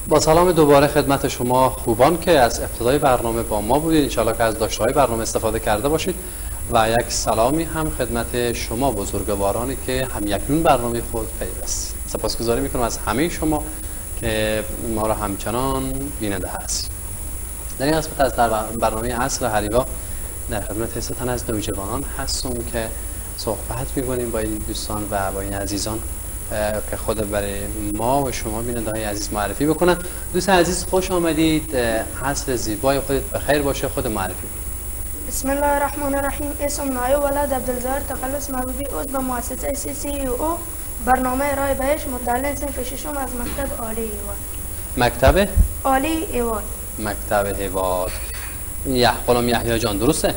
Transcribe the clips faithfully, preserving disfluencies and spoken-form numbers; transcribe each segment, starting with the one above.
با سلام دوباره خدمت شما خوبان که از ابتدای برنامه با ما بودید. انشاءالله که از داشته‌های برنامه استفاده کرده باشید و یک سلامی هم خدمت شما بزرگوارانی که هم یکنون برنامه خود پیوست. سپاسگزاری میکنم از همه شما که ما را همچنان بیننده هستید. در این قسمت از در برنامه عصر حریوا در خدمت سه تن از نوجوانان هستم که صحبت میکنیم با این دوستان و با این عزیزان که خود برای ما و شما بیننده های عزیز معرفی بکنن. دوست عزیز خوش آمدید. عصر زیبای خودت بخیر باشه. خود معرفی. بسم الله الرحمن الرحیم. اسم نایب ولد عبدالظاهر تخلص محبوبی عضو مؤسسه سی سی او برنامه راه بهشت متعلم صنف ششم از مکتب عالی هیواد. مکتب عالی هیواد. مکتب هیواد. یه غلام یحیی جان درسته؟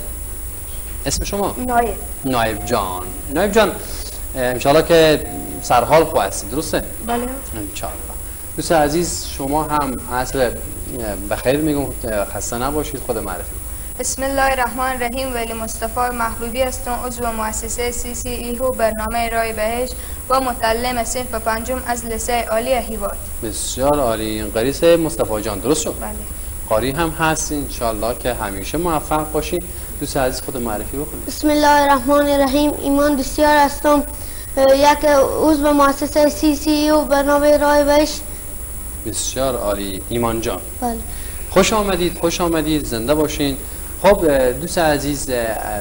اسم شما؟ نایب. نایب جان. نایب جان انشالله که سرحال خو هستید درسته؟ بله. انشالله. دوست عزیز شما هم عصر بخیر میگم، خسته نباشید. خود معرفی. بسم الله الرحمن الرحیم. ولی مصطفی محبوبی هستم، عضو مؤسسه سی سی ایهو برنامه راه بهشت و متعلم صنف پنجم از لیسه عالی هیواد. بسیار عالی. قریص مصطفی جان درست شد؟ بله. قاری هم هست انشالله که همیشه موفق باشید. دوست عزیز خود معرفی بکنید. بسم الله الرحمن الرحیم. ایمان دوستیار هستم، یک عضو مؤسسه سی سی و برنامه راه بهشت. بسیار عالی. ایمان جان بله. خوش آمدید. خوش آمدید. زنده باشین. خب دوست عزیز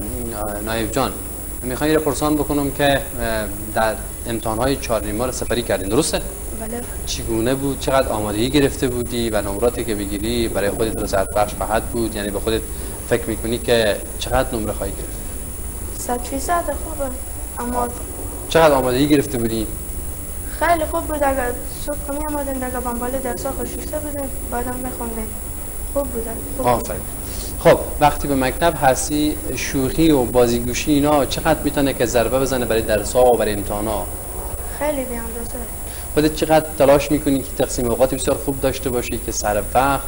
نایب جان میخوام یه پرسان بکنم که در امتحانهای چهار نیمه سفری کردین درسته؟ بله. چگونه بود؟ چقدر آمادگی گرفته بودی و نمراتی که بگیری برای خودت رضایت بخش خواهد بود؟ یعنی به خودت فکر میکنی که چقدر نمره خواهی گرفت؟ صد فیصد خوبه. اما چقدر آمادگی گرفته بودی؟ خیلی خوب بود. اگر صبح کمی آمدن اگر بنبال درسا خوششته بودن بعدم میخوندن خوب بودن. آفرین. خب وقتی به مکتب هستی شوخی و بازیگوشی اینا چقدر میتونه که ضربه بزنه برای درس‌ها و برای امتحانات؟ خیلی بی اندازه. خودت چقدر تلاش میکنی که تقسیم اوقات بسیار خوب داشته باشی که سر وقت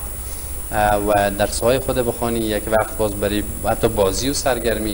و درس‌های خود بخوانی، یک وقت باز برای حتی بازی و سرگرمی؟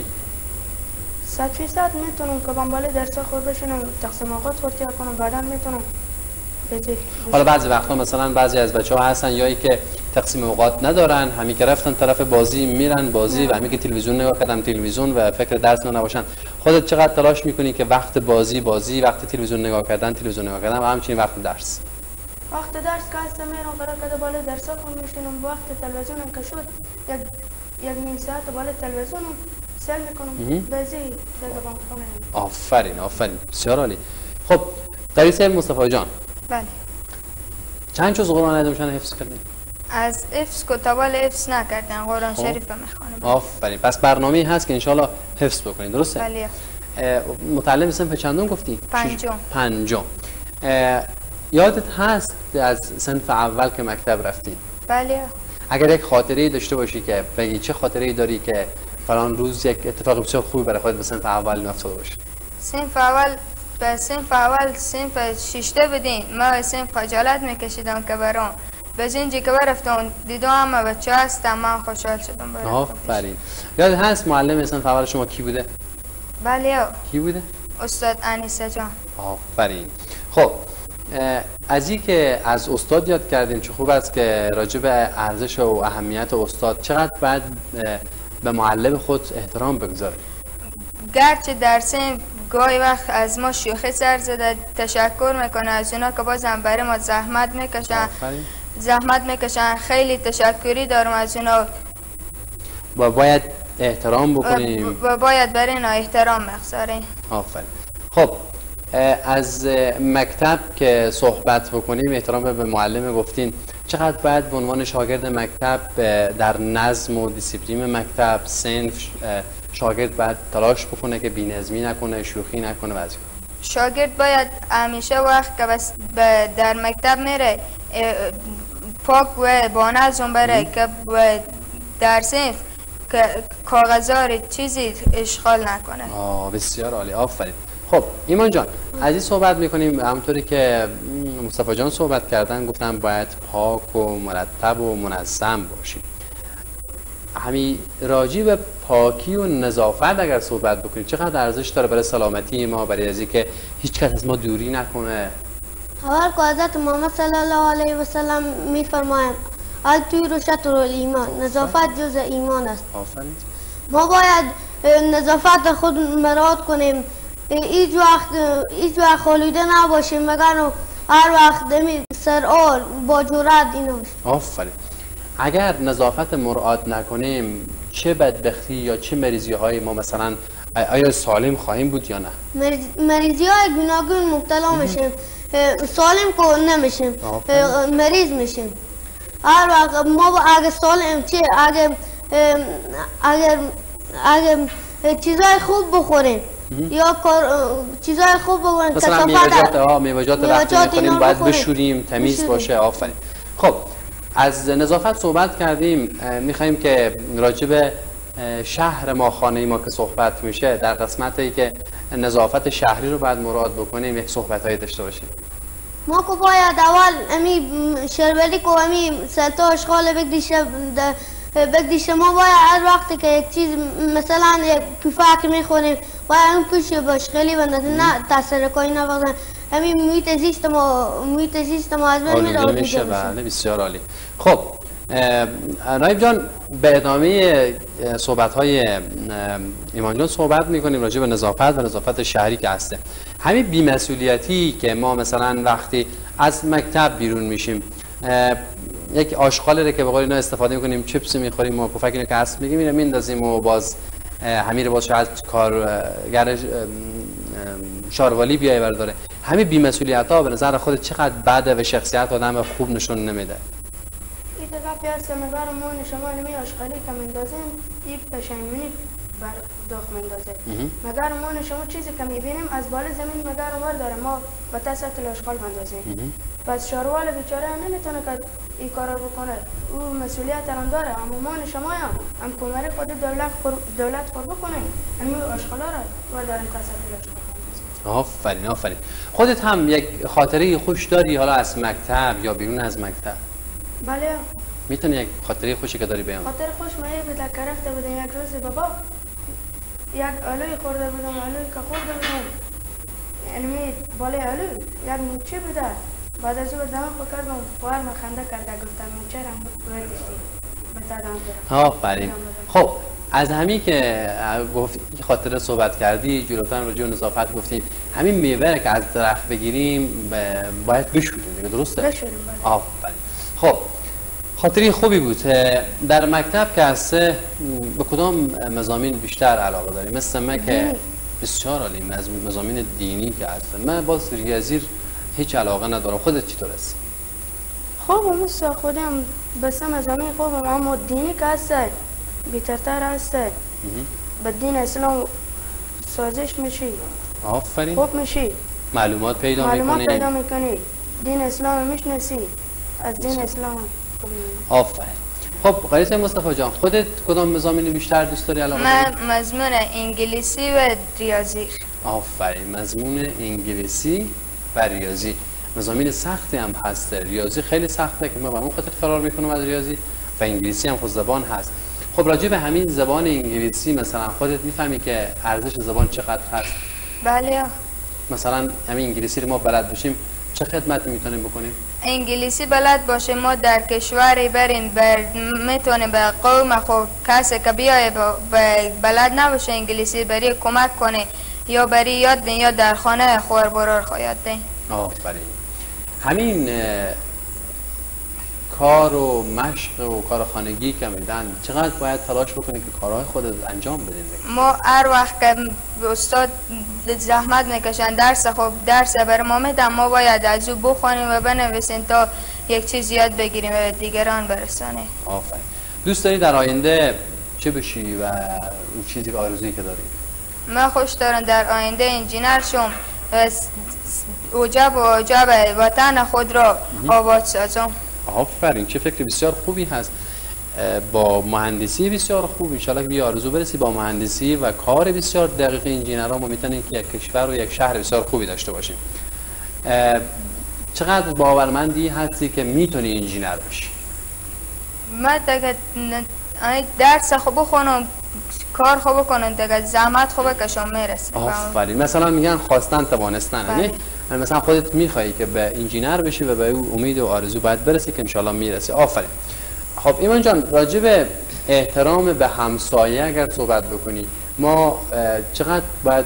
صد فیصد میتونم که بنبال درسا خود بشنم، تقسیم اوقات خود کنم، بعدا میتونم. حالا بعضی وقتا مثلا بعضی از بچه‌ها هستن یایی که تقسیم اوقات ندارن، همین که رفتن طرف بازی میرن بازی نه. و همین که تلویزیون نگاه کردن تلویزیون و فکر درس نباشن. خودت چقدر تلاش میکنی که وقت بازی بازی، وقت تلویزیون نگاه کردن تلویزیون نگاه کردن و همچنین وقت درس؟ وقت درس که هستم میرم قرار کرده بالا درسا خود میشینم، وقت تلویزیون که شد یک یک نیم ساعت بالا تلویزیون سل میکنم بازی دیگه بام. آفرین آفرین بسیار عالی. خب دریس مصطفی جان. بله. چند جز قرآن ادمشان حفظ کردین؟ از حفظ کتابال حفظ نکردن، قرآن شریف میخوانم. آفرین. پس برنامه‌ای هست که انشالله حفظ بکنید درسته؟ بله. متعلم صنف چندم گفتی؟ پنجم. پنجم. یادت هست از صنف اول که مکتب رفتی؟ بله. اگر یک خاطره‌ای داشته باشی که بگی چه خاطره‌ای داری که فلان روز یک اتفاق بسیار خوبی برای خودت به صنف اول افتاده باشه؟ صنف اول به صنف اول صنف ششته بودیم، ما صنف خجالت میکشیدم که برام به جنجی که برفتم دیدم همه بچه هستم، من خوشحال شدم. آفرین. یاد هست معلم صنف اول شما کی بوده؟ بله. کی بوده؟ استاد انیسه جان. آفرین. خب از این که از استاد یاد کردیم چه خوب است که راجع به ارزش و اهمیت استاد چقدر باید به معلم خود احترام بگذاریم. گرچه در صنف گاهی وقت از ما شوخی سر زده تشکر میکنه از اونا که بازم برای ما زحمت میکشن. زحمت میکشن خیلی تشکری دارم از اونا و باید احترام بکنیم و باید برای اینا احترام بگذاریم. آفرین. خب از مکتب که صحبت بکنیم احترام به معلم گفتین، چقدر باید به عنوان شاگرد مکتب در نظم و دیسیپلین مکتب صنف شاگرد باید تلاش بکنه که بی‌نظمی نکنه، شوخی نکنه و از این؟ شاگرد باید همیشه وقت که بس در مکتب میره پاک و با نظم بره که در صنف که کاغذار چیزی اشغال نکنه. آه بسیار عالی. آفرین. خب ایمان جان از این صحبت میکنیم، همونطوری که مصطفی جان صحبت کردن گفتم باید پاک و مرتب و منظم باشیم. همین راجی به پاکی و نظافت اگر صحبت بکنیم چقدر ارزش داره برای سلامتی ما، برای از اینکه هیچ کس از ما دوری نکنه؟ اول که حضرت محمد صلی الله علیه و سلم میفرمایند الطهور شطر الایمان، نظافت جز ایمان است. آفرین. ما باید نظافت خود مراعات کنیم، هیچ وقت هیچ وقت خالیده نباشیم مگر هر وقت دمی سرآر با جرأت اینا باشه. آفرین. اگر نظافت مراعات نکنیم چه بدبختی یا چه مریضی های ما مثلا آیا سالم خواهیم بود یا نه؟ مریضی های گوناگون مبتلا میشیم، سالم که نمیشیم، مریض میشیم. هر وقت ما اگر سالم چه اگر اگر اگر چیزای خوب بخوریم یا کار چیزای خوب بخوریم مثلا میوه‌جات ها میوه‌جات وقتی می‌خوریم باید بشوریم تمیز بشوریم. باشه. آفرین. خب از نظافت صحبت کردیم، می‌خوایم که راجع به شهر ما خانه ما که صحبت میشه در قسمتی که نظافت شهری رو باید مراعات بکنیم یک صحبت‌های داشته باشیم. ما که باید اول امی شربلی که امی سلطه اشغال بگدیشه بگدیشه ما باید هر وقتی که یک چیز مثلا یک کفاک میخوریم باید اون کشه باش خیلی بندازه نه تاثیر کوئی نبازن امی محیط زیست ما محیط زیست ما از بین میره میشه. بله بسیار عالی. خب نایب جان به ادامه صحبت های ایمان جان صحبت میکنیم راجع به نظافت و نظافت شهری که هسته. همین بی‌مسئولیتی که ما مثلا وقتی از مکتب بیرون میشیم یک آشغالی رو که به قول اینا استفاده میکنیم چیپس میخوریم و پفک اینو که هست میگیم اینو میندازیم و باز همین رو باز شاید کارگر شاروالی بیای برداره. همین بی‌مسئولیت ها به نظر خود چقدر بده و شخصیت آدم خوب نشون نمیده. این دفعه هست مگر ما شما نمی آشغالی که مندازیم این پشیمونی بر داخل مندازه. مگر ما شما چیزی که میبینیم از بالا زمین مگر ور داره ما با تسط آشغال مندازیم. پس شاروال بیچاره هم نمیتونه که این کارا بکنه. او مسئولیت هم داره. اما ما شما هم هم کمری خود دولت خور دولت خور بکنیم. همین آشغالا را ور داریم تسط آشغال. آفرین آفرین. خودت هم یک خاطره خوش داری حالا از مکتب یا بیرون از مکتب؟ بله. میتونی یک خاطره خوشی که داری بیان؟ خاطره خوش من یه بده رفته بودم یک روز بابا یک آلوی خورده بودم آلوی که خورده بودم یعنی بالای آلو یک موچه بوده بعد از او دم خود کردم خوار من خنده کرده گفتم موچه رم بردشتی بتادم برم. آفرین. خب از همین که گفت خاطره صحبت کردی جلوتر راجع به نظافت گفتیم همین میوه که از درخت بگیریم باید بشوریم دیگه درسته؟ بشوریم. آفرین. خب خاطری خوبی بود. در مکتب که هسته به کدام مضامین بیشتر علاقه داری؟ مثل من که بسیار عالی مضامین دینی که هسته. من باز ریاضی هیچ علاقه ندارم. خودت چطور است؟ خب مثل خودم بس مضامین خوبم اما دینی که هسته بیترتر هسته به دین اسلام سازش میشی. آفرین. خوب میشی. معلومات پیدا میکنی. معلومات پیدا میکنی. دین اسلام میشناسی. از دین اسلام. آفرین. خب قریص مصطفی جان خودت کدام مضامین بیشتر دوست داری علاقه داری؟ من مضمون انگلیسی و ریاضی. آفرین. مضمون انگلیسی و ریاضی. مضامین سختی هم هست. ریاضی خیلی سخته که من به اون خاطر فرار میکنم از ریاضی و انگلیسی هم خود زبان هست. خب راجع به همین زبان انگلیسی مثلا خودت میفهمی که ارزش زبان چقدر هست؟ بله. مثلا همین انگلیسی رو ما بلد باشیم چه خدمتی میتونیم بکنیم؟ انگلیسی بلد باشه ما در کشوری برین بر میتونه به قوم خود کسی که بیای بلد نباشه انگلیسی بری کمک کنه یا بری یاد بین یا در خانه خور برار خواهد دین. آفرین. همین کار و مشق و کار خانگی که میدن چقدر باید تلاش بکنی که کارهای خودت انجام بدین؟ ما هر وقت که استاد زحمت میکشن درس خوب درس بر ما میدن ما باید از او بخونیم و بنویسیم تا یک چیز یاد بگیریم و دیگران برسانیم. آفرین. دوست داری در آینده چه بشی و اون چیزی که آرزویی که داری؟ من خوش دارم در آینده انجینر شم و اوجب و اوجب وطن خود را آباد سازم. آفرین. چه فکر بسیار خوبی هست. با مهندسی بسیار خوب ان شاءالله که بی آرزو برسی با مهندسی و کار بسیار دقیق انجینرها ما میتونیم که یک کشور و یک شهر بسیار خوبی داشته باشیم. چقدر باورمندی هستی که میتونی انجینر بشی؟ من دیگه درس خوب بخونم کار خوب کنم دیگه زحمت خوب کشم میرسه. آفرین. مثلا میگن خواستن توانستن. نه مثلا خودت میخوایی که به انجینر بشی و به او امید و آرزو باید برسی که انشالله میرسی. آفرین. خب ایمان جان، راجع به احترام به همسایه اگر صحبت بکنی، ما چقدر باید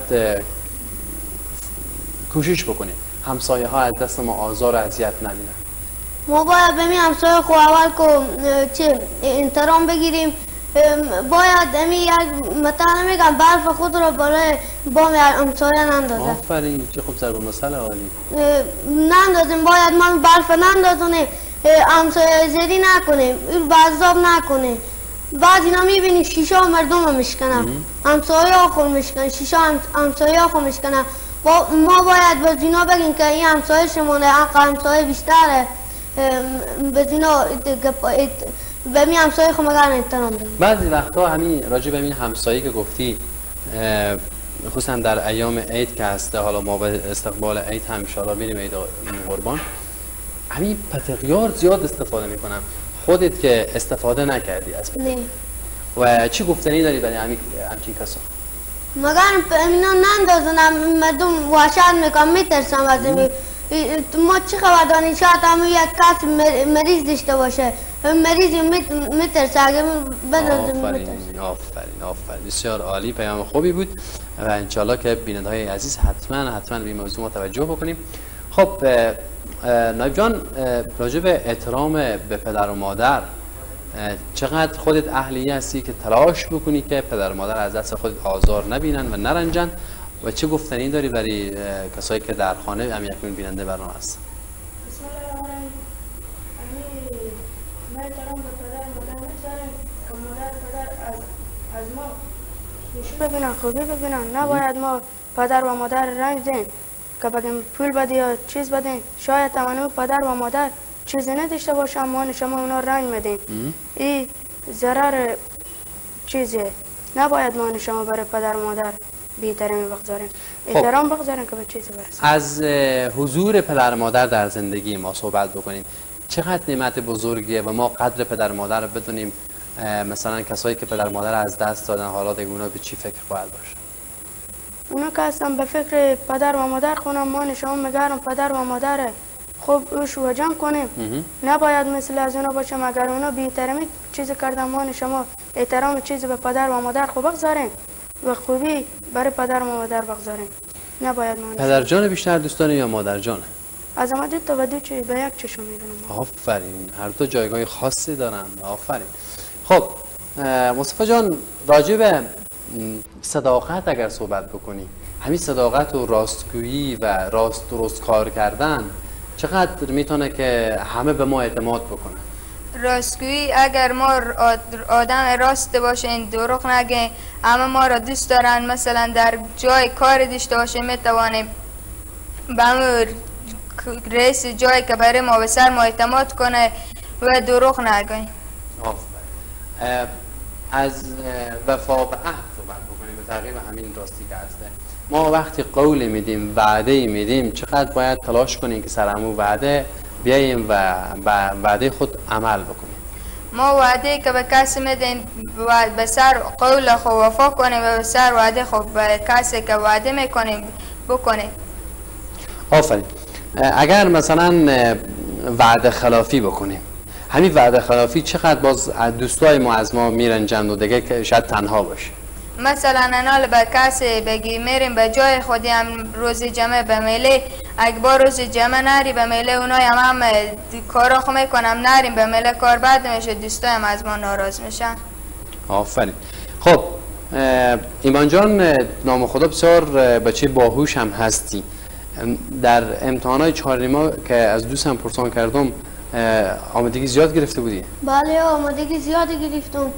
کوشش بکنیم همسایه ها از دست ما آزار و اذیت نبینن؟ ما باید به می همسایه خو اول که چه احترام بگیریم. باید امی یک مثلا میگم برف خود را برای بام همسایه نندازه. آفرین، چه خوب ضرب المثل عالی. نندازیم، باید ما برف نندازونیم، همسایه زیری نکنیم، بعضاب نکنیم. بعد اینا میبینیم شیشه ها مردم رو میشکنن، همسایه ها خود میشکنن، شیشه همسایه ها خود میشکنن. ما باید به اینا بگیم که این همسایه شمونه، حق همسایه بیشتره. به اینا به می همسایه خود مگر احترام بگیم. بعضی وقتا همین راجع به این همسایه که گفتی، خصوصا در ایام عید که هسته، حالا ما به استقبال عید هم انشاءالله میریم عید قربان، همین پتقیار زیاد استفاده میکنن. خودت که استفاده نکردی از نه. و چی گفتنی داری برای همین همچین کسا؟ مگر اینا نندازونم، مردم وحشت میکنم، میترسم از این. ما چی خبر داریم؟ شاید همون یک کس مریض داشته باشه، مریضی میترسه اگه بندازیم. آفرین آفرین آفرین، بسیار عالی، پیام خوبی بود و انشالله که بیننده های عزیز حتما حتما به این موضوع ما توجه بکنیم. خب نایب جان، راجع به احترام به پدر و مادر، چقدر خودت اهلی هستی که تلاش بکنی که پدر و مادر از دست خودت آزار نبینن و نرنجن و چه گفتنی داری برای کسایی که در خانه هم یکمون بیننده برنامه هست؟ بسم الله الرحمن الرحیم. ما احترام به پدر و مادر می‌گذاریم که مادر پدر از از ما خوشی ببینن، خوبی ببینن. نباید ما پدر و مادر رنج دیم که بگیم پول بده یا چیز بده. شاید تمام پدر و مادر چیزی نداشته باشه، ما شما اونا رنج میدیم. این ضرر چیزه. نباید ما شما برای پدر و مادر بی‌احترامی بگذاریم. احترام بگذاریم که به چیزی برسیم. از حضور پدر و مادر در زندگی ما صحبت بکنیم. چقدر نعمت بزرگیه و ما قدر پدر و مادر رو بدونیم. مثلا کسایی که پدر و مادر از دست دادن، حالا دیگه اونا به چی فکر باید باشه؟ اونا که هستن به فکر پدر و مادر خونم، ما شما میگرم پدر و مادر خوب روش و جمع کنیم. نباید مثل از اونا باشه، مگر اونا بی‌احترامی چیزی کردن، ما شما احترام چیزی به پدر و مادر خوب بگذاریم و خوبی برای پدر و مادر بگذاریم. نباید ما پدر جان بیشتر دوست داره یا مادر جان؟ از ما دو تا و دو چی به یک چشم میبینم. آفرین، هر دو جایگاه خاصی دارن. آفرین. خب مصطفی جان، راجع به صداقت اگر صحبت بکنی، همین صداقت و راستگویی و راست درست کار کردن چقدر میتونه که همه به ما اعتماد بکنن؟ راستگویی، اگر ما آدم راست باشیم، دروغ نگیم، همه ما را دوست دارن، مثلا در جای کار داشته باشیم میتوانیم به همون رئیس جایی که برای ما به سر ما اعتماد کنه و دروغ نگیم. آفرین. از وفا به عهد صحبت بکنیم به تغییر همین راستی که هسته. ما وقتی قول میدیم، وعده میدیم، چقدر باید تلاش کنیم که سر همون وعده بیاییم و وعده خود عمل بکنیم. ما وعده که به کسی میدیم به سر قول خود وفا کنیم و به سر وعده خود به کسی که وعده میکنیم بکنیم. آفرین. اگر مثلا وعده خلافی بکنیم، همین وعده خلافی چقدر باز دوستای ما از ما میرنجند و دیگه که شاید تنها باشه. مثلا انال به کسی بگی میریم به جای خودی هم روز جمعه به میله، اگه با روز جمعه نری به میله اونای هم هم کارا خو میکنم نریم به میله، کار بد میشه، دوستای هم از ما ناراض میشن. آفرین. خب ایمان جان، نام خدا بسیار بچه باهوش هم هستی. در امتحانات چهارمی ما که از دوستم پرسان کردم آمادگی زیاد گرفته بودی؟ بله آمادگی زیاد گرفتم،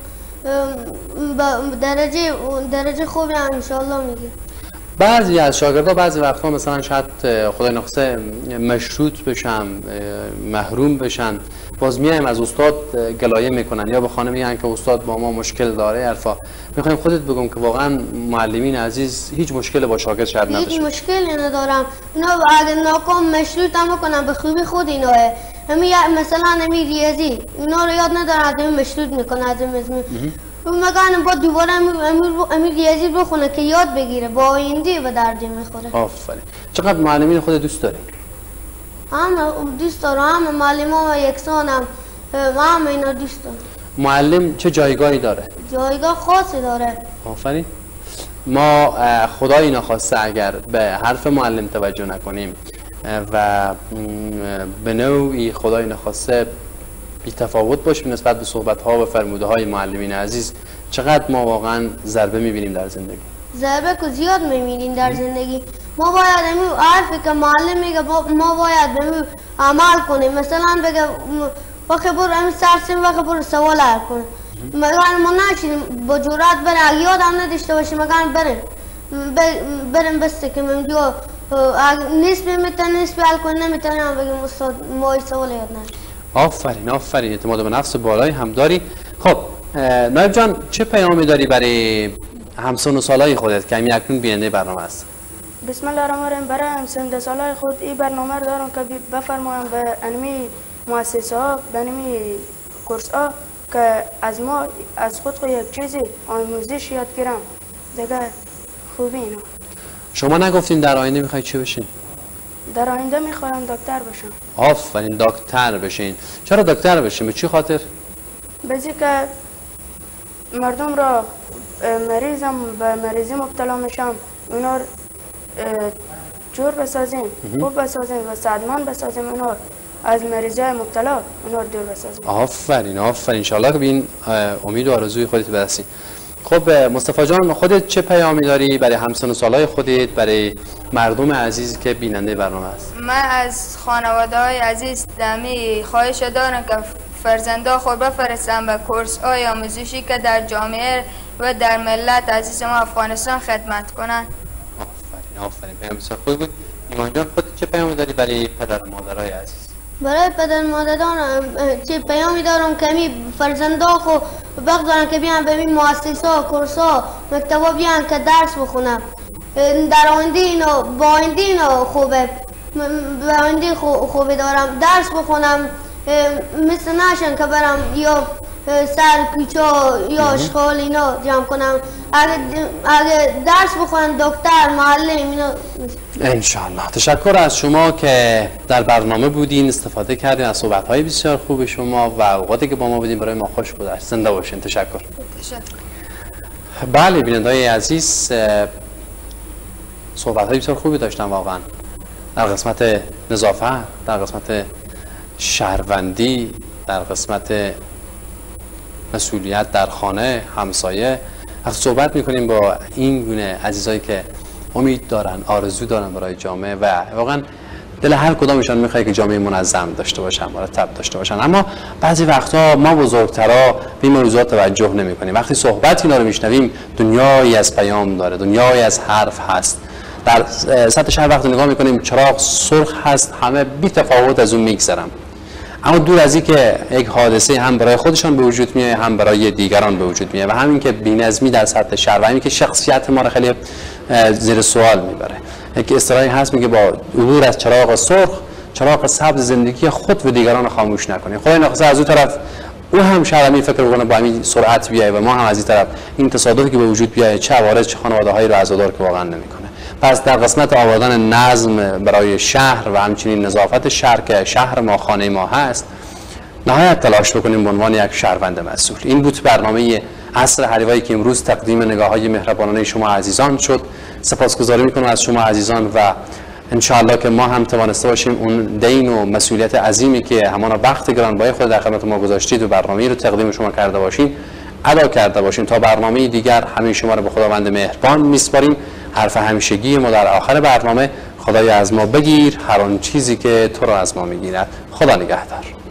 درجه درجه خوبی هم انشالله میگه. بعضی از شاگردا بعضی وقتا مثلا شاید خدای نخواسته مشروط بشن، محروم بشن، باز میایم از استاد گلایه میکنن یا به خانه میگن که استاد با ما مشکل داره. الفا میخوایم خودت بگم که واقعا معلمین عزیز هیچ مشکل با شاگرد شاید نداشته. هیچ مشکلی ندارم. اینا اگه ناکام مشروط هم بکنن به خوبی خود ایناه. همین مثلا همین ریاضی اینا رو یاد ندارن، از این مشروط میکنن، از این مگن با دوباره امیر امیر امیر ریاضی بخونه که یاد بگیره با آینده به درد میخوره. آفرین. چقدر معلمین خود دوست داری؟ همه دوست دارم، همه معلمان و یکسانم، همه اینا دوست دارم. معلم چه جایگاهی داره؟ جایگاه خاصی داره. آفرین. ما خدایی نخواسته اگر به حرف معلم توجه نکنیم و به نوعی خدایی نخواسته بی تفاوت باشیم نسبت به صحبت ها و فرموده های معلمین عزیز، چقدر ما واقعا ضربه میبینیم در زندگی. ضربه که زیاد میبینیم در زندگی. ما باید همین حرفی که معلم میگه ما باید همین عمل کنیم. مثلا بگه وقتی برو همین سرسیم وقتی برو سوال حل کنیم، مگه ما نشیم با جرات بریم، یاد هم نداشته باشیم مگه بریم بریم بسته که منجا نسبی میتونیم نسبی حل کنیم نمیتونیم بگیم استاد ما سوال یاد نشیم. آفرین آفرین. اعتماد به نفس بالایی هم داری. خب نایب جان چه پیامی داری برای همسن و سالای خودت که همین اکنون بیننده برنامه است؟ بسم الله الرحمن الرحیم. برای همسن سالای خود این برنامه رو دارم که بفرمایم به انمی مؤسسه ها به انمی کورس ها که از ما از خود خود یک چیزی آموزش یاد گیرم دیگه خوبی اینا. شما نگفتین در آینده میخوای چی بشین؟ در آینده میخوایم دکتر بشم. آفرین دکتر بشین. چرا دکتر بشین؟ به چی خاطر؟ بزی که مردم را مریضم به مریضی مبتلا میشم اونا جور بسازیم خوب بسازیم و سعدمند بسازیم اونا از مریضی مبتلا اونا رو دور بسازیم. آفرین آفرین. انشالله که به این امید و آرزوی خودت برسی. خب مصطفی جان خودت چه پیامی داری برای همسن و سالای خودت، برای مردم عزیز که بیننده برنامه است؟ من از خانواده های عزیز دمی خواهش دارم که فرزندا خود بفرستن به کورس های آموزشی که در جامعه و در ملت عزیز ما افغانستان خدمت کنن. آفرین آفرین. پیام بسیار خوب بود. ایمان جان خودت چه پیامی داری برای پدر و مادرای عزیز؟ برای پدر مادران چه پیامی دارم که می فرزندا خو بگذارن که بیان به این مؤسسه ها کورس ها مکتبا بیان که درس بخونن. در آینده اینا با آینده اینا خوبه، با آینده خوبه دارم درس بخونم مثل نشن که برم یا سر کوچا یا اشغال اینا جمع کنم. اگه اگه درس بخونم دکتر معلم اینا. انشالله. تشکر از شما که در برنامه بودین، استفاده کردین از صحبت‌های بسیار خوب شما و اوقاتی که با ما بودین برای ما خوش بود. زنده باشین. تشکر. تشکر. بله بیننده‌های عزیز صحبت‌های بسیار خوبی داشتن واقعا در قسمت نظافت، در قسمت شهروندی، در قسمت مسئولیت در خانه، همسایه. وقتی صحبت میکنیم با این گونه عزیزایی که امید دارن، آرزو دارن برای جامعه و واقعا دل هر کدامشان میخواد که جامعه منظم داشته باشن، مرتب داشته باشن، اما بعضی وقتا ما بزرگترا به این موضوعات توجه نمیکنیم. وقتی صحبت اینا رو میشنویم دنیایی از پیام داره، دنیایی از حرف هست. در سطح شهر وقتی نگاه میکنیم چراغ سرخ هست، همه بی تفاوت از اون میگذرن، اما دور از این که یک حادثه هم برای خودشان به وجود میاد هم برای دیگران به وجود میاد و همین که بی‌نظمی در سطح شهر و همین که شخصیت ما رو خیلی زیر سوال میبره. یک اصطلاحی هست میگه با عبور از چراغ سرخ چراغ سبز زندگی خود و دیگران رو خاموش نکنیم. خدای نخواسته از اون طرف او هم شهر همین فکر بکنه با همین سرعت بیای و ما هم از این طرف این تصادفی که به وجود بیاد چه عوارض چه خانواده‌هایی رو عزادار که واقعا نمیکنه. پس در قسمت آوردن نظم برای شهر و همچنین نظافت شهر که شهر ما خانه ما هست نهایت تلاش بکنیم به عنوان یک شهروند مسئول. این بود برنامه عصر حریوایی که امروز تقدیم نگاه‌های مهربانانه شما عزیزان شد. سپاسگزاری میکنم از شما عزیزان و انشاءالله که ما هم توانسته باشیم اون دین و مسئولیت عظیمی که همان وقت گرانبهای خود در خدمت ما گذاشتید و برنامه‌ای رو تقدیم شما کرده باشیم ادا کرده باشیم. تا برنامه دیگر همه شما رو به خداوند مهربان میسپاریم. حرف همیشگی ما در آخر برنامه: خدای از ما بگیر هر آن چیزی که تو را از ما میگیرد. خدا نگهدار.